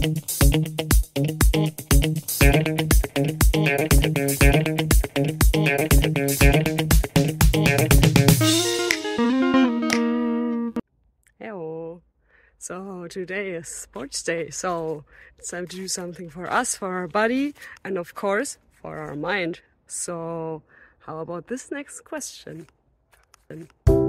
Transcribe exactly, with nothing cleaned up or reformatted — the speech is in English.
Hello. So today is sports day, so it's time to do something for us, for our body, and of course for our mind. So how about this next question?